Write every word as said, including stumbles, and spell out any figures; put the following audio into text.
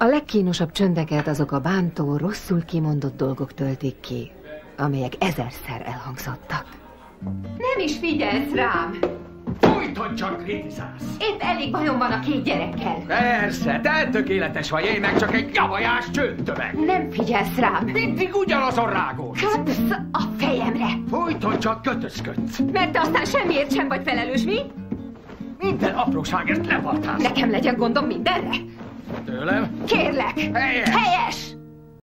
A legkínosabb csöndeket azok a bántó, rosszul kimondott dolgok töltik ki, amelyek ezerszer elhangzottak. Nem is figyelsz rám! Folyton csak kritizálsz! Épp elég bajom van a két gyerekkel. Persze, te tökéletes vagy, én meg csak egy javajás csőttömeg. Nem figyelsz rám! Mindig ugyanazon rágódsz! Köpsz a fejemre! Folyton csak kötözködsz! Mert te aztán semmiért sem vagy felelős, mi? Minden apróságért levartálsz! Nekem legyen gondom mindenre? Tőlem? Kérlek! Helyes! Helyes!